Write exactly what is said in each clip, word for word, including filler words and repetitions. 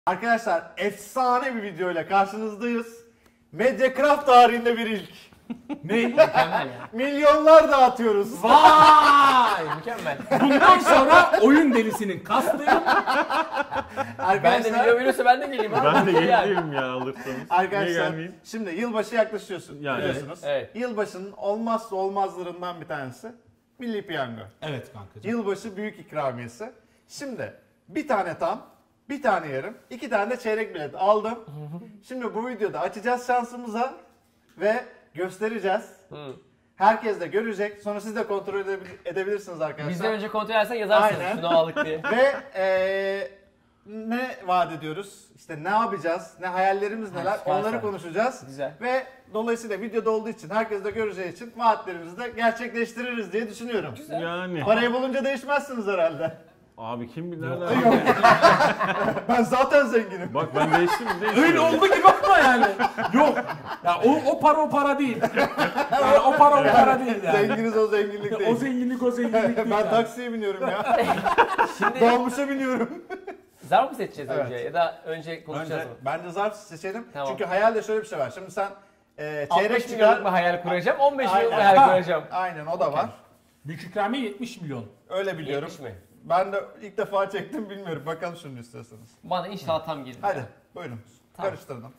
Arkadaşlar efsane bir videoyla karşınızdayız. Mediacraft tarihinde bir ilk. Ne? Mükemmel ya. Milyonlar dağıtıyoruz. Vay! Mükemmel. Bundan sonra oyun delisinin kastıyım. Ben de milyon veriyorsa ben de geleyim. Ben de Yani. geleyim ya alırsanız. Niye Arkadaşlar gelmeyeyim? şimdi yılbaşı yaklaşıyorsun Yani. biliyorsunuz. Evet. Yılbaşının olmazsa olmazlarından bir tanesi Milli Piyango. Evet kankacığım. Yılbaşı büyük ikramiyesi. Şimdi bir tane tam, bir tane yarım, iki tane de çeyrek bilet aldım. Şimdi bu videoda açacağız şansımıza ve göstereceğiz. Hı. Herkes de görecek. Sonra siz de kontrol edebil- edebilirsiniz arkadaşlar. Bizden önce kontrol edersen yazarsın Aynen. şunu aldık diye. Ve eee, ne vaat ediyoruz? İşte ne yapacağız? Ne hayallerimiz neler? süper Onları sen. konuşacağız. Güzel. Ve dolayısıyla videoda olduğu için, herkes de göreceği için vaatlerimizi de gerçekleştiririz diye düşünüyorum. Yani. Parayı bulunca değişmezsiniz herhalde. Abi kim bilir nereden? Yok. Ben zaten zenginim. Bak ben değiştim mi? Değiştim. Öyle oldu gibi bakma yani. Yok. Ya o, o para o para değil. Yani o para o para değil yani. Zenginiz o zenginlik O değil. zenginlik o zenginlik değil. Ben yani. taksiye biniyorum ya. Şimdi Dolmuşa biniyorum. zarf mı seçeceğiz Evet. önce ya da önce konuşacağız Önce mı? bence zarf seçelim. Tamam. Çünkü hayalde şöyle bir şey var. Şimdi sen e, çeyrek altmış milyonluk çıkar. bir hayal kuracağım, on beş milyonluk bir Aynen. hayal kuracağım. Aynen o da var. Büyük ikramiye yetmiş milyon. Öyle biliyorum. yetmiş mi? Ben de ilk defa çektim bilmiyorum. Bakalım şunu istiyorsanız. Bana inşallah tam gelir. Hadi buyurun. Tamam. Karıştırdım.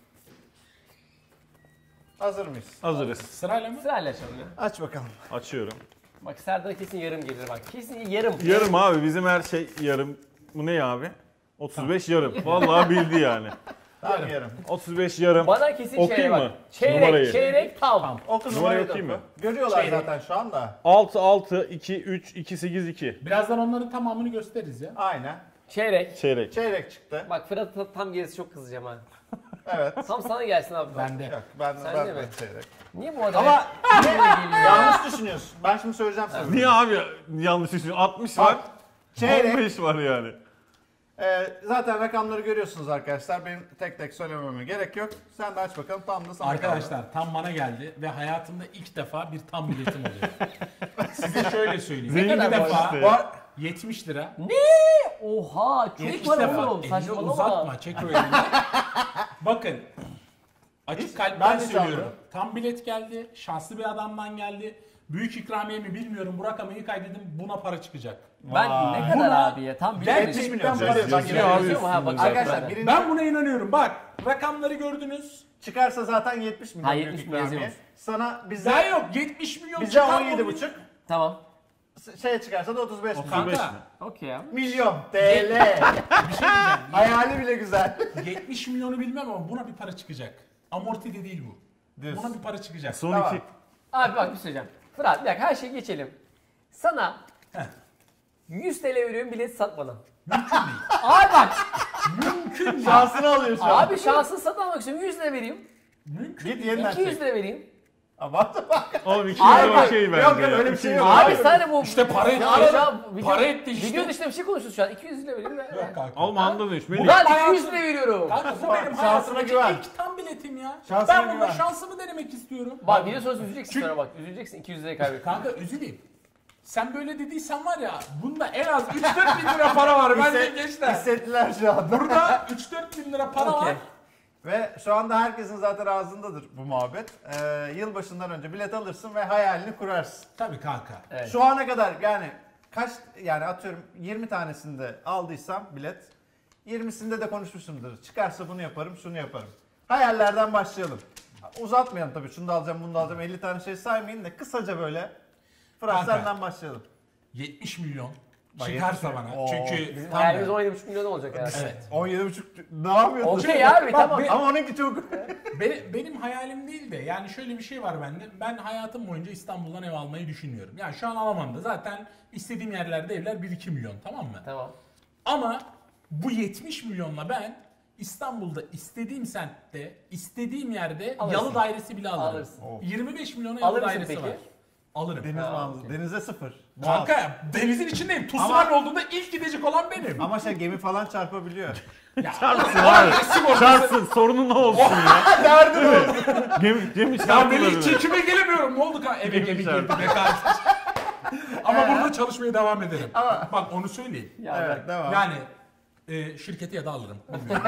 Hazır mıyız? Hazırız. Sırayla mı? Sırayla açalım ya. Aç bakalım. Açıyorum. Bak Serdar'a kesin yarım gelir bak. Kesin yarım. Yarım abi bizim her şey yarım. Bu ne abi? otuz beş yarım. Vallahi bildi yani. Tamam yarım. otuz beş yarım. Bana kesin Okuyayım çeyrek bak. mı? Çeyrek, Numarayı. çeyrek tam. Oku Numarayı numarayı da okuyayım oku. mı? Görüyorlar Çeyrek. zaten şu anda. altı altı iki üç iki sekiz iki. Birazdan onların tamamını gösteririz ya. Aynen. Çeyrek. Çeyrek. Çeyrek çıktı. Bak Fırat tam gerisi çok kızacağım ha. Evet. Tam sana gelsin abi. Ben de. Yok ben, Sen ben de de mi? çeyrek. Niye bu adam Ama hep buraya geliyor? yanlış düşünüyorsun. Ben şimdi söyleyeceğim sana. Niye abi yanlış düşünüyorsun? altmış var. Bak, çeyrek. on beş var yani. Ee, zaten rakamları görüyorsunuz arkadaşlar. Benim tek tek söylememe gerek yok. Sen de aç bakalım tam da sana kaldı. Arkadaşlar tam bana geldi ve hayatımda ilk defa bir tam biletim oluyor. Size şöyle söyleyeyim. Zengin İlk kadar defa işte. Var. yetmiş lira. Oha çok İlk var defa. oğlum Elini saçmalama. uzatma çek o elini. Bakın. Açık Hiç- kalpten ben de söylüyorum. çalmadım. Tam bilet geldi. Şanslı bir adamdan geldi. Büyük ikramiye mi bilmiyorum. Bu rakamı iyi kaydedin. Buna para çıkacak. Ben Vay. ne kadar Buna abi ya tam gerçekten bilemedim. milyon para söylüyor. Bak, çıkacak. abi Yazıyor mu? Ha, bak, Arkadaşlar bak, birinci Ben buna inanıyorum. Bak rakamları gördünüz. çıkarsa zaten yetmiş milyon. Ha, büyük yetmiş milyon ikramiye. yazıyormuş. Sana Daha bize yok yetmiş milyon bize çıkar on yedi bu. buçuk. Tamam. Şeye çıkarsa da otuz beş milyon. otuz beş Kanka mi? Okey ya. Milyon T L. bir şey diyeceğim. Hayali bile güzel. yetmiş milyonu bilmem ama buna bir para çıkacak. Amorti de değil bu. Diyorsun. Buna bir para çıkacak. Son Tamam. iki. Abi bak bir şey söyleyeceğim. Fırat bir dakika her şeyi geçelim. Sana yüz TL veriyorum bilet sat bana. Mümkün değil. Abi bak. Mümkün değil. Şansını alıyor şu an. Abi şansını satın almak istiyorum. yüz lira vereyim. Mümkün Git değil. yeniden iki yüz çek. lira vereyim. Ama bak. Oğlum iki Abi yüz bak, okey yok, bence. yok, ya. öyle bir şey iki yüz yok. Abi okey. sana bu... İşte para etti. Ya, şu an video, Para etti işte. Video dışında bir şey konuşuyoruz şu an. iki yüz lira vereyim ve... Yok kanka. Oğlum anda dönüş. Melih. Ben Hayatım- iki yüz lira veriyorum. Kanka bu benim Şansına hayatımdaki güven. ilk tam biletim ya. Şansına ben bunda güven. şansımı denemek istiyorum. Bak video sonrası üzüleceksin Çünkü- sonra bak. Üzüleceksin iki yüz lirayı kaybettin. Kanka üzüleyim. Sen böyle dediysen var ya bunda en az üç dört bin lira para var bence Hisset- gençler. Hissettiler şu anda. Burada üç dört bin lira para Okey. var. Ve şu anda herkesin zaten ağzındadır bu muhabbet. Ee, yılbaşından önce bilet alırsın ve hayalini kurarsın. Tabii kanka. Evet. Şu ana kadar yani kaç yani atıyorum yirmi tanesinde aldıysam bilet yirmisinde de konuşmuşumdur. Çıkarsa bunu yaparım, şunu yaparım. Hayallerden başlayalım. Uzatmayalım tabii. Şunu da alacağım, bunu da alacağım. elli tane şey saymayın da kısaca böyle. Fırat Kanka. senden başlayalım. yetmiş milyon Bak, çıkarsa yetmiş bana. milyon. Oo. Çünkü Bizim tam hayalimiz ben- on yedi buçuk milyon olacak yani. Evet. on yedi buçuk ne yapıyorsun? Okey abi Bak, tamam. be- Ama onunki çok... Benim, benim hayalim değil de yani şöyle bir şey var bende. Ben hayatım boyunca İstanbul'dan ev almayı düşünüyorum. Yani şu an alamam da zaten istediğim yerlerde evler bir iki milyon, tamam mı? Tamam. Ama bu yetmiş milyonla ben İstanbul'da istediğim semtte, istediğim yerde Alırsın. yalı dairesi bile alırım. Alırsın. yirmi beş milyona yalı Alır mısın dairesi peki? var. Alırım. Deniz Ha, manzarası. okey. Denize sıfır. Kanka denizin içindeyim. Tsunami olduğunda ilk gidecek olan benim. Ama şey gemi falan çarpabiliyor. Ya, Çarpsın abi. Çarpsın. Sorunun ne olsun ya. Derdim olsun. Gemi, gemi Ya çarpılır. Melih çekime gelemiyorum. Ne oldu kanka? Eve Gemi gemi çarptı. girdi be kardeşim. Ama burada çalışmaya devam ederim. Ama- Bak onu söyleyeyim. Ya Evet bak. devam. Yani e, şirketi ya da alırım. Bilmiyorum.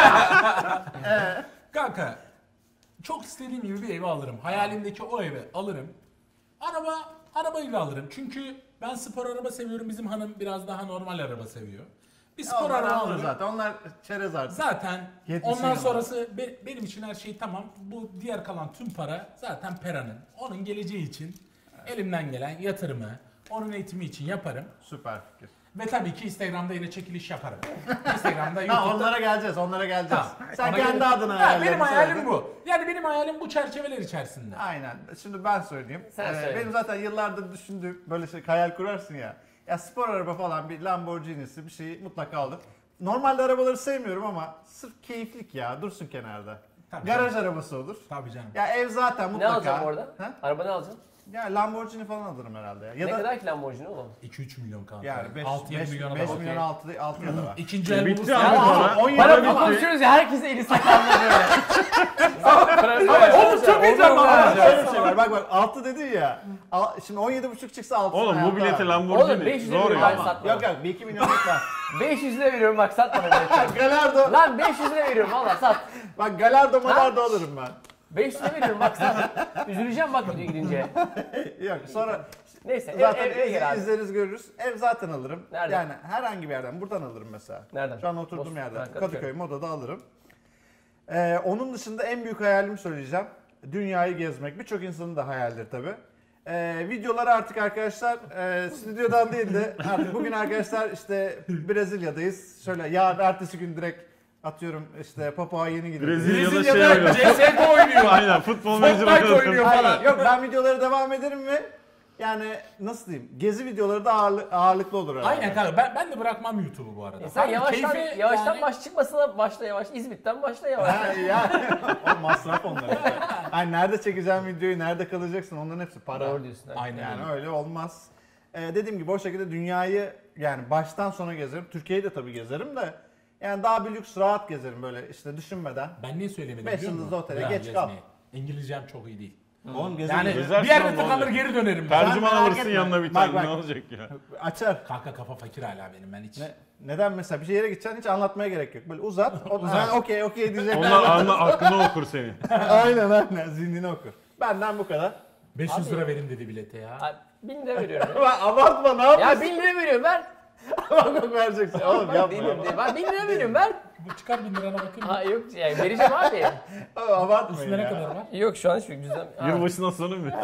Kanka çok istediğim gibi bir evi alırım. Hayalimdeki o evi alırım. Araba, arabayı da alırım. Çünkü ben spor araba seviyorum. Bizim hanım biraz daha normal araba seviyor. Bir spor Onlar araba alır alırım. zaten. Onlar çerez artık. Zaten yetmiş ondan milyon. sonrası be- benim için her şey tamam. Bu diğer kalan tüm para zaten Pera'nın. Onun geleceği için elimden gelen yatırımı, onun eğitimi için yaparım. Süper fikir. Ve tabii ki Instagram'da yine çekiliş yaparım. Instagram'da, Ha, YouTube'da. onlara geleceğiz, onlara geleceğiz. Ha, Sen ona kendi göre- adına Ha, hayallerini benim hayalim söyledin. bu. Yani benim hayalim bu çerçeveler içerisinde. Aynen. Şimdi ben söyleyeyim. Sen Ee, söyle. benim zaten yıllardır düşündüğüm böyle şey hayal kurarsın ya. Ya spor araba falan bir Lamborghini'si bir şeyi mutlaka alır. Normalde arabaları sevmiyorum ama sırf keyiflik ya dursun kenarda. Tabii Garaj canım. arabası olur. Tabii canım. Ya ev zaten Ne mutlaka. alacağım orada? Ha? Araba ne alacaksın? Ya Lamborghini falan alırım herhalde ya. Ya Ne da kadar ki Lamborghini oğlum? iki üç milyon kanka. yani beş altı yedi milyona da bak. milyon altı altı ya da var. İkinci el Bitti bulursa. abi para. on yedi Para bitti. konuşuyoruz ya herkese eli sakallı böyle. Oğlum çok heyecanlı. Ama şöyle bir şey var. Bak bak altı dedin ya. Al- Şimdi on yedi buçuk çıksa altı. Oğlum bu bilete Oğlum Lamborghini beş yüz zor lira ya. ben satmam. Yok yok bir iki milyonluk var. beş yüz lira veriyorum bak satma beni. Galardo. Lan beş yüz lira veriyorum valla sat. Bak Galardo Malardo alırım ben. beş yüz lira veriyorum bak sat. Üzüleceğim bak video gidince. Yok sonra Neyse ev, zaten ev, eve gel abi. izleriz görürüz. Ev zaten alırım. Nereden? Yani herhangi bir yerden. Buradan alırım mesela. Nereden? Şu an oturduğum Bosna- yerden. Ha, Kadıköy. Kadıköy Moda'da alırım. Ee, onun dışında en büyük hayalimi söyleyeceğim. Dünyayı gezmek. Birçok insanın da hayaldir tabii. Ee, videoları artık arkadaşlar e, stüdyodan değil de artık bugün arkadaşlar işte Brezilya'dayız. Şöyle yarın ertesi gün direkt atıyorum işte Papua Yeni Gine'deyiz. Brezilya'da şey Brezilya'da oynuyor. C S G O oynuyor. Aynen futbol manager Fortnite oynuyor Aynen. falan. Yok ben videoları devam ederim ve yani nasıl diyeyim gezi videoları da ağırlı- ağırlıklı olur herhalde. Aynen kanka ben, ben de bırakmam YouTube'u bu arada. E sen Abi yavaştan, keyfi yavaştan yani- baş çıkmasına başla yavaş. İzmit'ten başla yavaş. Ha, ya o masraf onlar işte. Hani nerede çekeceğim videoyu, nerede kalacaksın onların hepsi para. Doğru diyorsun. evet. Aynen Yani öyle. öyle olmaz. Ee, dediğim gibi o şekilde dünyayı yani baştan sona gezerim. Türkiye'yi de tabii gezerim de yani daha bir lüks rahat gezerim böyle işte düşünmeden. Ben niye söylemedim Beş biliyor musun? yıldızlı otele Ya, geç gezmeyi. kal. İngilizcem çok iyi değil. Oğlum gezerim. Yani Gezersin bir yerde oğlum, ne tıkanır olacak? geri dönerim ben. Tercüman merak alırsın etme. yanına bir Bak, tane bak. ne olacak ya. Açar. Kanka kafa fakir hala benim ben hiç. Ne, neden mesela bir yere gideceksin hiç anlatmaya gerek yok. Böyle uzat. O, uzat. Okey okey diyecek. Onlar anla, aklını okur seni. aynen aynen zihnini okur. Benden bu kadar. beş yüz Abi- lira verin dedi bilete ya. Abi, bin lira veriyorum. ya. Ulan abartma ne yapıyorsun? Ya bin lira veriyorum ver. Bak bak vereceksin. Oğlum Bak yapma. değilim yapma. diye. Ben bin lira veriyorum ver. Bu çıkar bin lirana bakayım. Ha yok yani vereceğim abi. Oğlum abartmayın Üstüne ne ya. kadar var? Yok şu an hiçbir cüzdan. Ha. Yılbaşından sonra mı?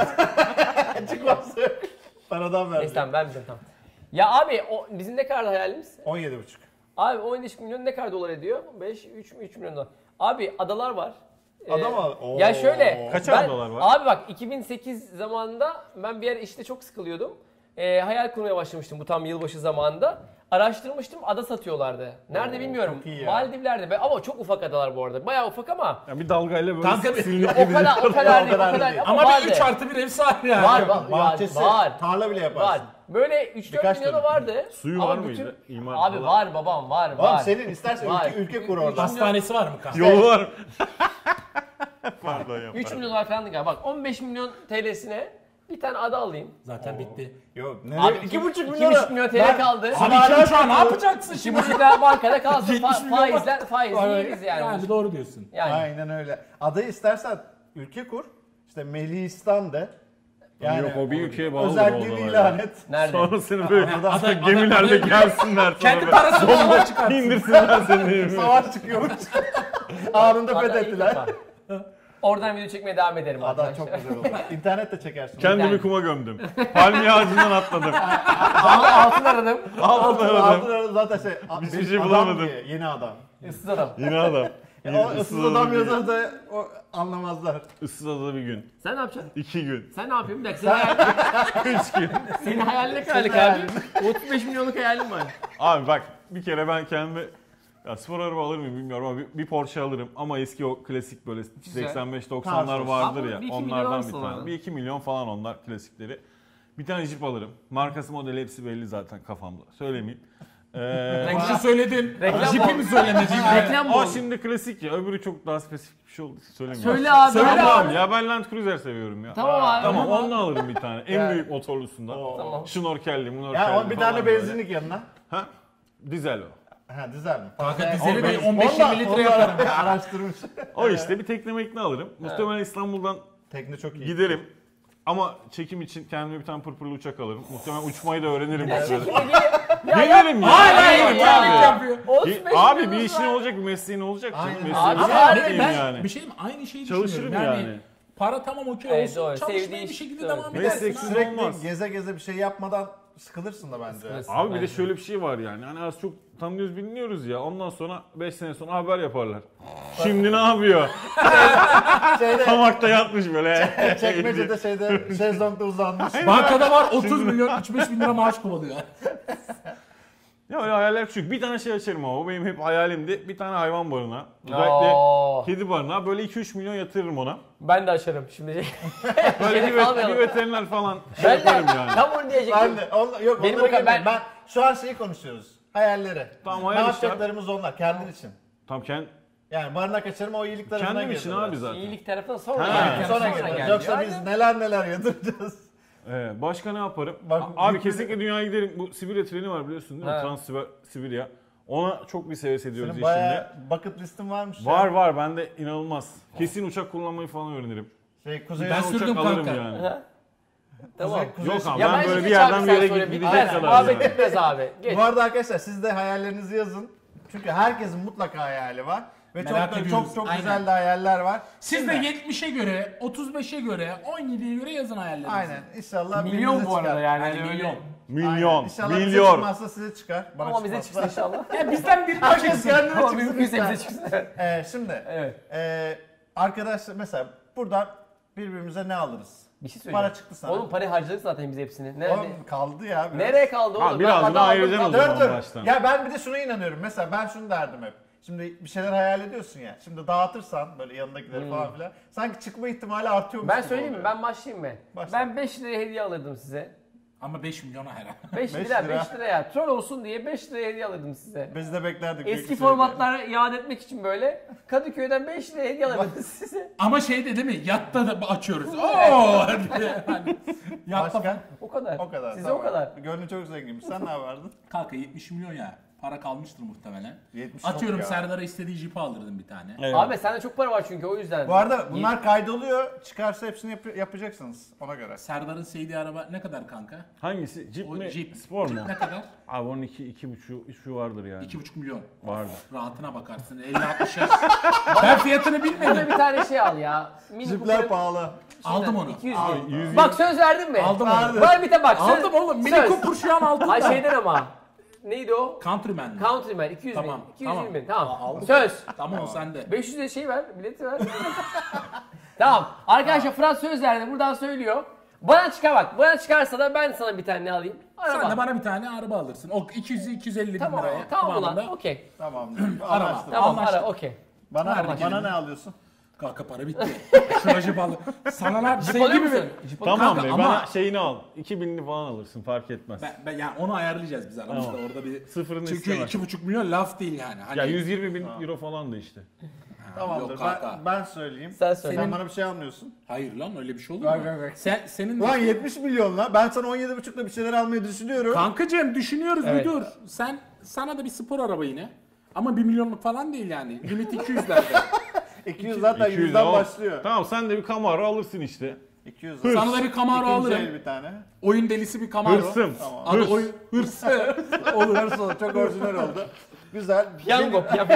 Çıkmazsa yok. Paradan Neyse vereceğim. tamam vermeyeceğim tamam. Ya abi o, bizim ne kadar hayalimiz? on yedi buçuk. Abi on beş milyon ne kadar dolar ediyor? beş, üç, üç milyon dolar. Abi adalar var. Ee, Ada mı var? Oo. Ya şöyle. Kaç ben- adalar var? Abi bak iki bin sekiz zamanında ben bir yer işte çok sıkılıyordum. Ee, hayal kurmaya başlamıştım bu tam yılbaşı zamanında. Araştırmıştım ada satıyorlardı. Nerede Oo, bilmiyorum. çok iyi ya. Maldivler'de. Be- Ama çok ufak adalar bu arada. Bayağı ufak ama Ya bir dalgayla böyle Kanka bir- silinip o kadar o gidecek. kadar değil, o kadar değil. Ama vardı. bir üç artı bir ev sahibi yani. Var var Bahçesi, var. tarla bile yaparsın. Var. Böyle üç dört Birkaç milyonu tane. vardı. Suyu Ama var bütün- mıydı? İmar Abi falan. var babam var Oğlum var. senin istersen Var. ülke, ülke kur orada. Hastanesi var mı kanka? Yolu var. Pardon ya. üç milyon dolar falan galiba. Bak on beş milyon T L'sine bir tane ada alayım. Zaten bitti. Yok. Ne? Abi iki buçuk iki milyon. buçuk milyon T L kaldı. Abi iki uçağı ne yapacaksın İki şimdi? buçuk lira bankada kalsın. yetmiş Fa- milyon faizler var. faiz Ay, yeriz yani. Yani doğru diyorsun. Yani. Aynen öyle. Adayı istersen ülke kur. İşte Melistan de. Yok o bir ülkeye bağlı o özelliğini zaman ilan ya. et. Nerede? Sonra seni böyle Ada- işte ada- gemilerle ada- gelsinler. Kendi Sonra parasını yola çıkarsın. indirsinler seni evine. Savaş çıkıyormuş. Anında Ada ilk fethettiler. defa. Oradan video çekmeye devam ederim Ada arkadaşlar. çok güzel oldu. İnternette çekersin. Kendimi kuma gömdüm. Palmiye ağacından atladım. Altın aradım. Altın aradım. Altın zaten şey. Hiçbir bir şey adam bulamadım. diye, yeni adam. Issız adam. Yine adam. Ya Yine o ıssız adam yazar da o anlamazlar. Issız adada bir gün. Sen ne yapacaksın? iki gün. Sen ne yapıyorsun? Bir dakika senin, hayal, Üç gün. senin hayalin ne kadarlık abi? otuz beş milyonluk hayalin var. Abi bak bir kere ben kendime ya spor araba alır mıyım bilmiyorum ama bir, bir Porsche alırım ama eski o klasik böyle seksen beş doksanlar Tarzı. vardır Abi ya bir iki milyon onlardan bir alırsın tane. onlardan. Bir iki milyon falan onlar klasikleri. Bir tane Jeep alırım. Markası modeli hepsi belli zaten kafamda. Söylemeyeyim. Ee, Bir şey söyledin. Reklam Jipi bu. mi söylemedin? Reklam o bu. şimdi klasik ya öbürü çok daha spesifik bir şey oldu söylemiyorum. Söyle abi. Söyle Tamam abi. ya ben Land Cruiser seviyorum ya. Tamam abi. Tamam onu alırım bir tane. En Yani. büyük motorlusundan. Tamam. Şnorkelli, munorkelli Ya on bir falan tane böyle. benzinlik yanına. Ha? Dizel o. Ha dizel mi? Kanka dizeli de Onu- on beş yirmi onu da- litre onu da yaparım. Araştırmış. O işte bir tekne mekne alırım. Muhtemelen İstanbul'dan Tekne çok iyi. giderim. Ama çekim için kendime bir tane pırpırlı uçak alırım. Muhtemelen uçmayı da öğrenirim. Ya yani. çekimle geliyor. Gelirim ya. Hala gelirim iyilik abi. yapıyor. Olsun Ge- be, Abi şimdi bir nasıl işin var? olacak, bir mesleğin olacak. canım. Aynen. Mesleğini Abi, bırakmayayım abi, Abi ben yani. bir şey mi? Aynı şeyi Çalışırım düşünüyorum. yani. Para tamam okey Evet, olsun. doğru. Çalışmaya Sevdiği bir iş- şekilde doğru. devam edersin. Mesleksiz abi. Sürekli olmaz. geze geze bir şey yapmadan sıkılırsın da bence. Sıkılırsın. Abi bir de Bence. şöyle bir şey var yani. Hani az çok tanıyoruz biliniyoruz ya. Ondan sonra beş sene sonra haber yaparlar. Şimdi ne yapıyor? Şeyde, Hamakta yatmış böyle. çekmecede şeyde şezlongda uzanmış. Bankada var otuz milyon üç beş bin lira maaş kovalıyor. Ya öyle hayaller küçük. Bir tane şey açarım ama o benim hep hayalimdi. Bir tane hayvan barınağı. Özellikle Oo. kedi barınağı. Böyle iki üç milyon yatırırım ona. Ben de açarım şimdi. Böyle bir, vet- bir veteriner falan şey Ben yaparım de yani. tam onu diyecektim. Ben de, onla- yok Benim onları o kadar- ben... ben- ben şu an şeyi konuşuyoruz. Hayalleri. Tamam, Ne hayal işte yapacaklarımız onlar kendin için. Tam kend, Yani barınak açarım o iyilik tarafına kendim için girdi abi biraz. zaten. İyilik tarafına sonra Ha, geldi. Sonra, Sonra geleceğiz. geldi. Yoksa Aynen. biz neler neler yadıracağız. Ee, başka ne yaparım? Bak, A- abi yüklü- kesinlikle dünyaya giderim. Bu Sibirya treni var biliyorsun değil mi? Ha. Trans Sibirya. Ona çok bir seves ediyoruz Senin eşimle. bayağı bucket listin varmış Var ya. var bende inanılmaz. Kesin uçak kullanmayı falan öğrenirim. Şey, kuzey Ben Uçak sürdüm alırım kanka. yani. Ha? Tamam. Kuzey- kuzey- Yok abi Ya ben bence böyle bir geç yerden abi bir sen yere sonra, gidecek bitmez. kadar Muhabbet yani. bitmez abi. Geç. Bu arada arkadaşlar siz de hayallerinizi yazın. Çünkü herkesin mutlaka hayali var. Ve çok Merak da, ediyoruz. çok çok Aynen. güzel de hayaller var. Siz de Şimdi- yetmişe göre, otuz beşe göre, on yediye göre yazın hayallerinizi. Aynen. İnşallah Milyon birinize bu arada çıkar. yani. Hani Hani milyon. öyle. Milyon, Aynen. İnşallah bize milyon. çıkmazsa size çıkar. Bana Ama bize çıkmazsa- çıksın inşallah. Ya bizden bir Herkes çıksın. kendine Ama çıksın. mümkünse ister. bize çıksın. Ee, şimdi Evet. e, arkadaşlar mesela buradan birbirimize ne alırız? Bir şey söyleyeceğim. Para çıktı sana. Oğlum parayı harcadık zaten biz hepsini. Nerede? Oğlum kaldı ya. biraz. Nereye kaldı oğlum? Ha, Ben biraz adam daha aldım, ayıracaksın o kaldı. zaman. Dur dur. baştan. Ya ben bir de şuna inanıyorum. Mesela ben şunu derdim hep. Şimdi bir şeyler hayal ediyorsun ya. Şimdi dağıtırsan böyle yanındakileri falan filan. Sanki çıkma ihtimali artıyormuş Ben gibi söyleyeyim mi? oluyor. Ben başlayayım mı? Başla. Ben beş liraya hediye alırdım size. Ama beş milyona herhalde. beş Beş lira, lira. beş liraya. Troll olsun diye beş liraya hediye alırdım size. Biz de beklerdik. büyük Eski bir şey formatlara iade etmek için böyle Kadıköy'den beş liraya hediye alırdım size. Ama şeyde değil mi? Yatta da açıyoruz. Oo! diye. Hani yatta Başka? O kadar. O kadar. Size tamam. o kadar. Gönlü çok zenginmiş. Sen ne yapardın? Kanka yetmiş milyon ya. Para kalmıştır muhtemelen. yetmiş çok Atıyorum ya. Serdar'a istediği jipi aldırdım bir tane. Evet. Ahmet sende çok para var çünkü o yüzden. Bu arada bunlar kaydoluyor. Çıkarsa hepsini yap- yapacaksınız ona göre. Serdar'ın sevdiği araba ne kadar kanka? Hangisi? Jeep O mi? Jeep. Spor mu? Ne kadar? Abi onun iki, iki buçuğu, üçü vardır yani. iki buçuk milyon. Vardır. Rahatına bakarsın. elli altmış yaş. Ben fiyatını Bana bilmedim. bir tane şey al ya. Mini Jipler Cooper- pahalı. Aldım onu. iki yüz Al. bin. yüz Bak söz verdin mi? Aldım onu. Bana bir de bak. Söz, Aldım oğlum. Mini söz. Cooper şu an altında. Ay şeyden ama. Neydi o? Countryman mi? Countryman iki yüz Tamam, bin. iki yüz yirmi tamam. bin. Tamam. Aa, aldım. Söz. Tamam o sende. beş yüz lira şey ver. Bileti ver. Tamam. Arkadaşlar Fırat söz verdi. Buradan söylüyor. Bana çıkar bak. Bana çıkarsa da ben sana bir tane ne alayım? Araba. Sen de bana bir tane araba alırsın. O iki yüz iki yüz elli bin Tamam. liraya. Tamam kıvamında. ulan. Okey. Tamam. Araba. Anlaştık. Tamam Anlaştık. ara okey. Bana, Ver bana bakalım. ne alıyorsun? Kanka para bitti. Şuna jip al. Sana lan Jip şey alıyor gibi musun? mi? Jip alıyor Tamam Kanka be ama- bana şeyini al. iki binli falan alırsın fark etmez. Ben, ben yani onu ayarlayacağız biz aramızda Tamam. orada bir. Sıfırını Çünkü istemez. iki buçuk milyon laf değil yani. Hani, Ya yüz yirmi bin euro falan da işte. Tamamdır. Yok kanka. Ben, ben söyleyeyim. Sen söyle. Sen bana bir şey almıyorsun. Hayır lan öyle bir şey olur Bak, mu? bak, bak. Sen senin Ulan yetmiş milyon la. Ben sana on yedi buçukla bir şeyler almayı düşünüyorum. Kankacığım düşünüyoruz Evet. bir dur. Sen sana da bir spor araba yine. Ama bir milyonluk falan değil yani. Limit iki yüzlerde. iki yüz zaten iki yüz yüzden al. başlıyor. Tamam sen de bir Camaro alırsın işte. iki yüz. Sana da bir Camaro İkinci alırım. el bir tane. Oyun delisi bir Camaro. Hırsım. Tamam. Adı Hırs. oyun hırsı. Olur hırs olur. Çok orijinal oldu. Güzel. Piyango. Piyango.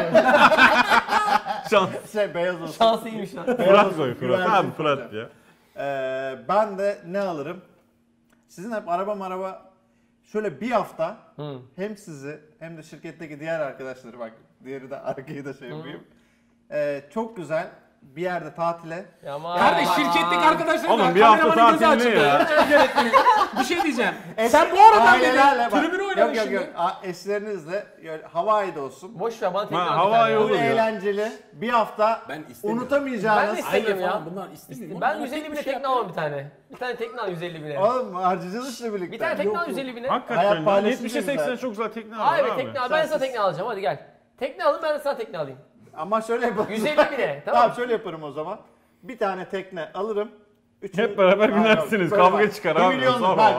Şans. Şey beyaz olsun. Şansı iyiymiş lan. Fırat koy Fırat. Güvercin Abi Fırat koyacağım. ya. Ee, ben de ne alırım? Sizin hep araba maraba şöyle bir hafta Hı. hem sizi hem de şirketteki diğer arkadaşları bak diğeri de arkayı da şey yapayım. Ee, çok güzel bir yerde tatile. Ya ama- Kardeş şirketteki arkadaşlarım Oğlum, var. bir hafta Kameramanın gözü tatil ne açık ya? böyle. Yönetmenim. Bir şey diyeceğim. Sen bu aradan Ailelerle beri bak. tribün Yok oynamışsın. yok yok. A- Eşlerinizle böyle Hawaii'de olsun. Boş ver bana tekrar Ha, bir hava tane ya. yolu. Bu Olur ya. eğlenceli bir hafta Ben istemiyorum. unutamayacağınız. Ben de istemiyorum ya. Falan bunlar istemiyorum. Ben Onlar yüz elli tek bine bir şey tekne alalım bir tane. Bir tane tekne al yüz elli bine. Oğlum harcayacağız işte birlikte. Bir tane tekne Yok, al yok. yüz elli bine. Hayat Hakikaten ya. paylaşınca yetmişe güzel. seksene çok güzel tekne var Hayır abi. tekne al. Ben sana Sensiz. tekne alacağım. Hadi gel. Tekne alın ben de sana tekne alayım. Ama şöyle yapalım. yüz elli bine. Tamam. Tamam şöyle yaparım o zaman. Bir tane tekne alırım. Üçünü- Hep beraber Aa, yok, binersiniz, böyle kavga bak. çıkar Bir abi, milyonluk, sonra bak o. bak.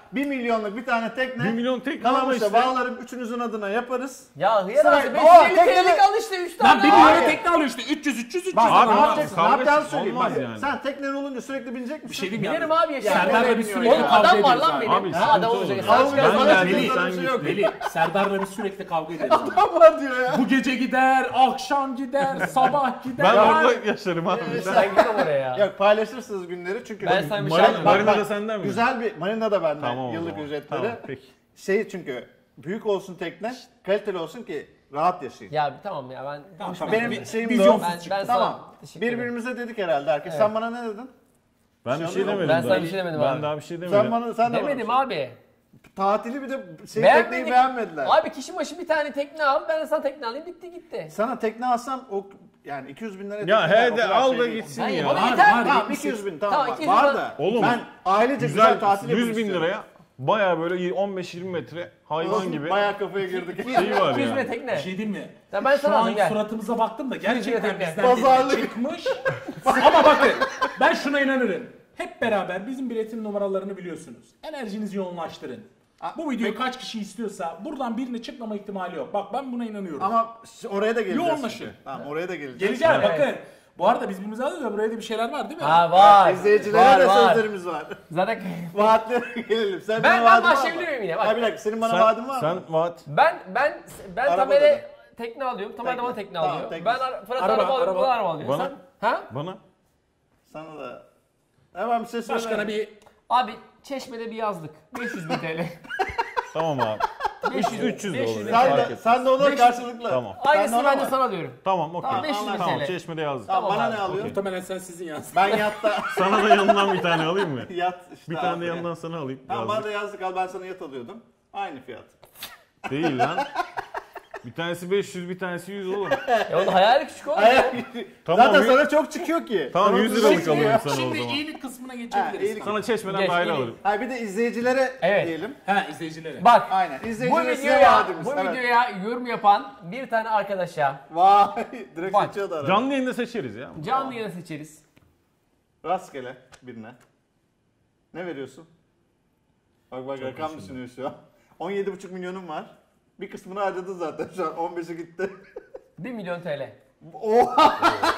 bir milyonluk bir tane tekne. bir milyon tekne ama Kalamış'a işte. bağlarım. Üçünüzün adına yaparız. Ya hıyar Sıra- ağzı beş Aa, yüz elli tekne- T L'lik al işte üç tane. Lan bir al. milyona Hayır. tekne alıyor işte. üç yüz üç yüz üç yüz. Bak Abi, ne olmaz, yapacaksın? Ne kavga yapacağını etsin, söyleyeyim. olmaz Bak, yani. sen teknen olunca sürekli binecek misin? Bir şey diyeyim Binerim ya. abi ya. Serdar'la Yani bir bilmiyorum. sürekli Oğlum kavga adam var ediyoruz lan abi. benim. Abi, Ha, sıkıntı adam olur. olacak. Kavga Sen çıkar ediyoruz. bana Sen bir- git. Sen bir şey yok. git. Veli, Serdar'la biz sürekli kavga ederiz. abi. Adam var diyor ya. Bu gece gider, akşam gider, sabah gider. Ben Ya. orada yaşarım abi. Sen- Ben gitmem oraya ya. Yok paylaşırsınız günleri çünkü. Ben sana bir şey Marina, yapmam. Marina bak, da senden mi? Güzel bir Marina da benden Tamam o yıllık zaman. ücretleri. Tamam, peki. Şey çünkü büyük olsun tekne, kaliteli olsun ki rahat yaşayın. Ya tamam ya ben Tamam, hoşuma tamam. Benim gitti. şeyim de Vizyonsuz o. Ben, ben Tamam. sana teşekkür ederim. Birbirimize dedik herhalde herkes. Evet. Sen bana ne dedin? Ben bir Şey şey oluyor mu? demedim. Ben sana daha. bir şey demedim Ben abi. daha bir şey demedim. Sen bana sen de Demedim bana. abi. Tatili bir de şey Beğenmedik. tekneyi beğenmediler. Abi kişi başı bir tane tekne al, ben de sana tekne alayım, bitti gitti. Sana tekne alsam o yani iki yüz bin lira tekne Ya var, he o de kadar al şey da değil. gitsin Ben ya. yapamam. Var, Yeter. var. Tamam iki yüz bin tamam, Tamam, bak, iki yüz var bin. da. Oğlum, ben ailece güzel, Güzel tatil yapmak yüz bin istiyorum. liraya baya böyle on beş yirmi metre hayvan gibi Bayağı kafaya girdik. şey var iki yüz bin ya. Bir tekne. şey diyeyim mi? Ya ben Şu sana an aldım, gel. suratımıza baktım da gerçekten tekne. bizden Pazarlık. biri çıkmış. Ama bakın ben şuna inanırım. Hep beraber bizim biletin numaralarını biliyorsunuz. Enerjinizi yoğunlaştırın. A- Bu videoyu peki- kaç kişi istiyorsa buradan birine çıkmama ihtimali yok. Bak ben buna inanıyorum. Ama ş- oraya da geleceğiz. Yoğunlaşın. şimdi. Tamam oraya da geleceğiz. Geleceğim Evet. bakın. Bu arada biz birbirimize alıyoruz da buraya da bir şeyler var değil mi? Ha var. İzleyicilere var, de var. sözlerimiz var. Zaten Vaatlere gelelim. Sen Ben- bana ben vaadin var mı? başlayabilir miyim yine? Bak. Ha bir dakika senin bana Sen, vaadin var mı? sen vaat. ben ben ben Araba Tamer'e dedi. tekne alıyorum. Tamer de Tekne. bana tekne Tamam, alıyor. tekne. Ben ara- Fırat Araba, araba, araba, araba. araba alıyor. Bana- Sen? Ha? Bana. Sana da. Hemen bir şey söyle. Başkana bir Abi Çeşme'de bir yazlık. beş yüz bin T L. Tamam abi. beş yüz, üç yüz de beş olur yüz ya. bin Sen T L. de, sen de ona Beş- karşılıklı. Tamam. Aynısını Sen de ben de ona sana diyorum. Tamam okey. Tamam, beş yüz bin anlaştık. Tamam T L. Çeşme'de yazdık. Tamam, bana abi, ne alıyorsun? muhtemelen sen sizin yansın. Ben yatta Sana da yanından bir tane alayım mı? yat işte Bir tane abi. de yanından sana alayım. Tamam bana Yazdık. da yazdık al ben sana yat alıyordum. Aynı fiyat. Değil lan. Bir tanesi beş yüz, bir tanesi yüz olur. Ya onun hayali küçük oğlum. Ayak- Tamam, Zaten yüz- sana çok çıkıyor ki. Tamam, Sana yüz otuz liralık çıkıyor. alıyorum sana o Şimdi zaman. iyilik kısmına Ha, geçebiliriz. iyilik. Sana Çeşme'den Geç, daire iyi. alırım. Ha bir de izleyicilere Evet. diyelim. Ha izleyicilere. Bak Aynen. bu İzleyicilere size videoya, vaadimiz. bu Evet. videoya yorum yapan bir tane arkadaşa Vay. Direkt Bak, seçiyordu arada. Canlı yayında seçeriz ya. canlı yayına seçeriz. Rastgele birine. Ne veriyorsun? Bak bak rakam düşünüyor şu an. on yedi buçuk milyonum var. Bir kısmını harcadın zaten şu an. on beşe gitti. bir milyon T L. Oha!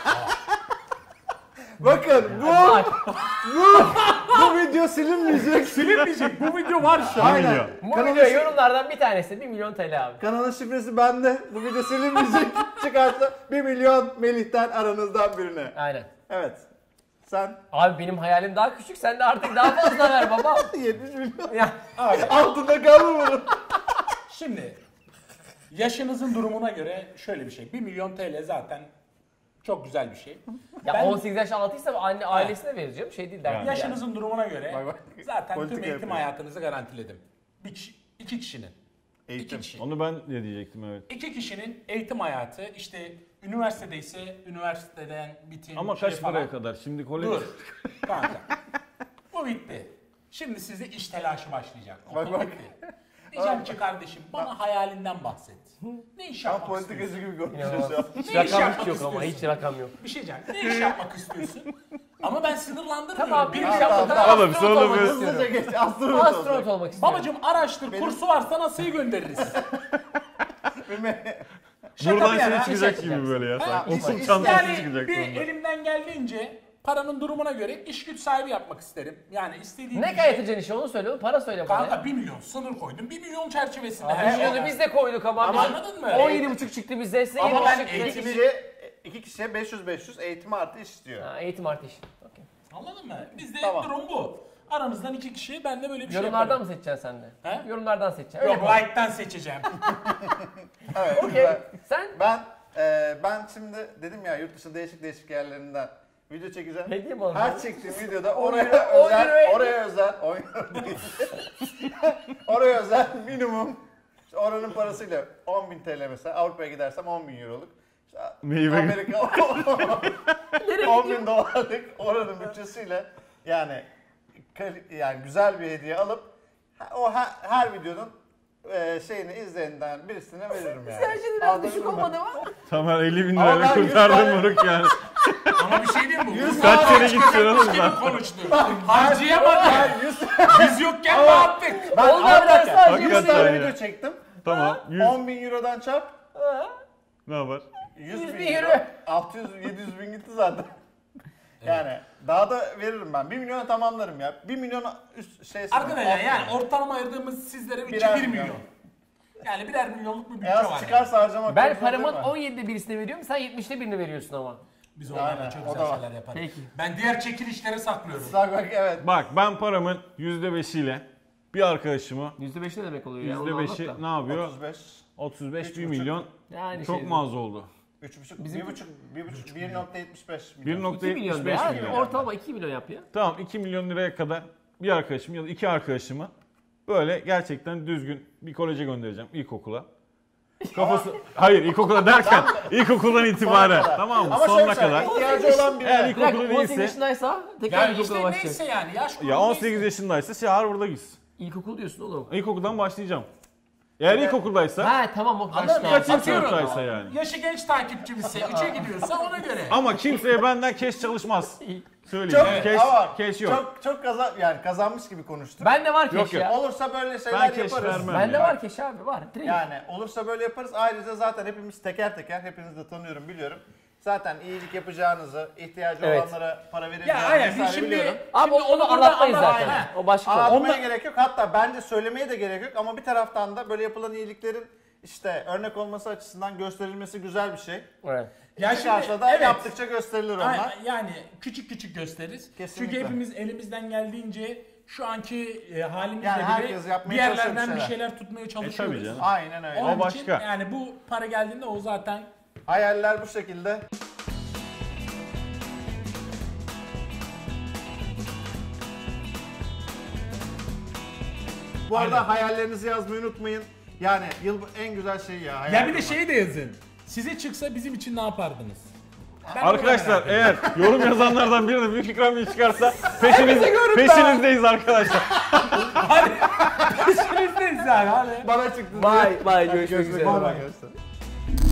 Bakın bu, Bak bu, bu video silinmeyecek. Silinmeyecek. Bu video var şu an. Aynen. milyon. bu Kanalın, video şi- yorumlardan bir tanesi bir milyon T L abi. kanalın şifresi bende. Bu video silinmeyecek. Çıkarsa bir milyon Melih'ten aranızdan birine. Aynen. Evet. Sen Abi benim hayalim daha küçük, sen de artık daha fazla ver baba. yetmiş milyon. Ya, Altında kalma bunun. Şimdi yaşınızın durumuna göre şöyle bir şey. bir milyon T L zaten çok güzel bir şey. ya Ben- on sekiz yaş altıysa anne ailesine vereceğim. Şey değil derdim. Yani. Yani. Yaşınızın durumuna göre Bak, bak. zaten Politika tüm eğitim yapıyor. hayatınızı garantiledim. Bir kişi, iki kişinin. Eğitim. İki kişi. Onu ben ne diyecektim evet. İki kişinin eğitim hayatı işte üniversitede ise üniversiteden bitim Ama şey kaç falan. paraya kadar? Şimdi kolej... Dur. Kanka. Bu bitti. Şimdi size iş telaşı başlayacak. Bak, Okul bak. bitti. Diyeceğim ki kardeşim bana hayalinden bahset. Ne iş Tam yapmak politikacı istiyorsun? gibi konuşuyor İnanılmaz. şu an. Hiç Ne iş rakam yapmak hiç yok ama istiyorsun? hiç rakam yok. Bir şey diyeceğim. Ne iş yapmak istiyorsun? Ama ben sınırlandırmıyorum. Tamam bir Bir iş iş Tamam, yapmadan tamam. Oğlum, astronot sonra olmak bir- istiyorum. Hızlıca geç. Astronot Astronot olacak. olmak istiyorum. Babacım araştır, Benim- kursu varsa NASA'yı göndeririz. Buradan bir yana, şey bir çıkacak şey gibi çıkacak. böyle ya. Ha, Sen işte- okul işte çantası Yani çıkacak bir sonunda. elimden geldiğince paranın durumuna göre iş güç sahibi yapmak isterim. Yani istediğim Ne bir kadar şey. yatacaksın işi onu söyle oğlum, para söyle bana. Kanka ya. bir milyon sınır koydum. bir milyon çerçevesinde Abi, her şey. milyonu biz de koyduk ama. Ama bizim anladın mı? on yedi buçuk çıktı bize. Size Ama yedi ben buçuk çıktı. iki kişiye, iki kişiye beş yüz beş yüz eğitim artı iş istiyor. Ha, eğitim artı iş. Okey. Anladın mı? Bizde Tamam. durum bu. Aramızdan iki kişi ben de böyle bir şey Yorumlardan yaparım. mı seçeceksin sen de? He? Yorumlardan seçeceksin. Öyle Yok yapalım. like'tan seçeceğim. Evet. Okey. güzel. Sen Ben e, ben şimdi dedim ya yurt dışı değişik değişik yerlerinden video çekeceğim. hediye mi alacaksın? Her çektiğim videoda On oraya euro, on özel, euro hediye. oraya özel, on euro değil. oraya özel minimum işte oranın parasıyla on bin T L mesela Avrupa'ya gidersem on bin euroluk. İşte Meyve- Amerika on bin dolarlık oranın bütçesiyle yani kal- yani güzel bir hediye alıp ha- o her, her videonun e, şeyini izleyenden birisine veririm yani. Sen şimdi biraz Anladın düşük mı? olmadı mı? Tamer elli bin Ama lirayla ben yüz kurtardım tane- moruk yani. Ama bir şey diyeyim mi? Yüz Kaç Uzman kere gittin çıkacakmış oğlum gibi lan? konuştu. Harcayamadı. Biz yokken ne yaptık? Ben Oldu ama bir abi, ben dakika. sadece yüz Hakikaten tane ya. video çektim. Tamam. yüz on bin eurodan çarp. ne yapar? yüz yüz bin bin euro. euro. altı yüz yedi yüz bin gitti zaten. Yani daha da veririm ben. bir milyona tamamlarım ya. bir milyon üst şey. Arkadaşlar yani ortalama ayırdığımız sizlere bütçe Birer bir milyon. milyon. Yani birer milyonluk bir bütçe Eğer var. çıkarsa harcamak Ben çok zor paramın değil mi? on yedide birisini veriyorum, sen yetmişte birini veriyorsun ama. Biz onlarla Aynen, çok o güzel da var. şeyler yaparız. Peki. Ben diğer çekilişleri saklıyorum. Bak bak evet. Bak ben paramın yüzde beşiyle bir arkadaşımı yüzde beş ne demek oluyor ya? yüzde Onu beşi anlat da. ne yapıyor? otuz beş. otuz beş Üç bir buçuk. milyon. Yani Çok şey- mu az oldu? üç buçuk, Bizim- bir buçuk, bir buçuk, bir nokta yetmiş beş bir milyon. nokta iki milyon yetmiş de beş ya. milyon. Ortalama iki milyon yap ya. Tamam iki milyon liraya kadar bir arkadaşım ya da iki arkadaşımı böyle gerçekten düzgün bir koleje göndereceğim ilkokula. Kafası hayır ilkokula derken ilkokuldan itibaren kadar. tamam mı? Ama Sonuna şöyle kadar. söyleyeyim, ihtiyacı olan Eğer birine. ilk- Bir dakika, İlkokulu on sekiz değilse- yaşındaysa tekrar Yani ilkokula işte başlayacak. neyse yani yaş grubu Ya on sekiz neyse. yaşındaysa şey Harvard'a gitsin. İlkokul diyorsun oğlum. İlkokuldan başlayacağım. Eğer Evet. ilkokuldaysa Ha tamam o Anladın başla. mı? kaçıncı Atıyorum. sınıftaysa yani. Yaşı genç takipçimizse üçe gidiyorsa ona göre. Ama kimseye benden keş çalışmaz. Söyleyeyim. Çok, Keş, ama keş yok. çok çok kazan yani kazanmış gibi konuştuk. Bende var Yok, keş yok. ya. Olursa böyle şeyler Ben keş yaparız. vermem. Bende ya. var keş abi var. Direkt. Yani olursa böyle yaparız. Ayrıca zaten hepimiz teker teker, hepinizi de tanıyorum, biliyorum. Zaten iyilik yapacağınızı, ihtiyacı Evet. olanlara para Ya vereceğinizi aynen biz vesaire şimdi, biliyorum. Abi şimdi onu burada anlatmayız anlat- zaten. Aynen. O başka konu. Anlatmaya Onda- gerek yok. Hatta bence söylemeye de gerek yok. Ama bir taraftan da böyle yapılan iyiliklerin işte örnek olması açısından gösterilmesi güzel bir şey. Evet. Ya Çıkarsa da evet. yaptıkça gösterilir onlar. Aynen, yani küçük küçük gösteririz. Kesinlikle. Çünkü hepimiz elimizden geldiğince şu anki e, halimizle Yani bile herkes yapmaya bir yerlerden çalışıyor bir bir şeyler. şeyler tutmaya çalışıyoruz. tabii canım. Aynen öyle. Onun O için başka. yani bu para geldiğinde o zaten Hayaller bu şekilde. Bu arada Aynen. hayallerinizi yazmayı unutmayın. Yani yıl en güzel şey ya. hayal ya bir de kurmak. şey de yazın. Size çıksa bizim için ne yapardınız? Ben Arkadaşlar bunu da merak eğer yorum yazanlardan birine büyük ikram çıkarsa peşiniz, peşinizdeyiz arkadaşlar. ediyorum. Peşinizdeyiz yani hani. Bana çıktı. Vay vay Hadi görüşmek üzere. Bay bay.